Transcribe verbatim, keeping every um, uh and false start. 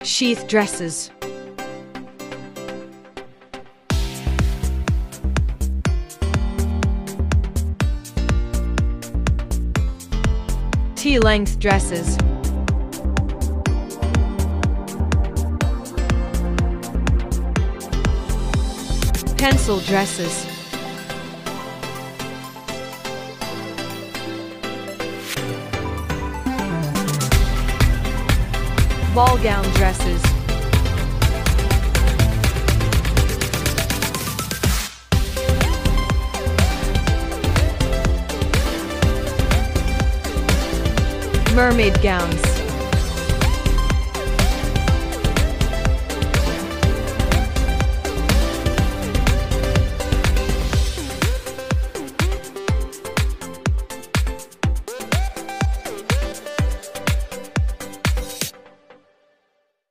Sheath dresses. T-length dresses. Pencil dresses. Ball gown dresses. Mermaid gowns.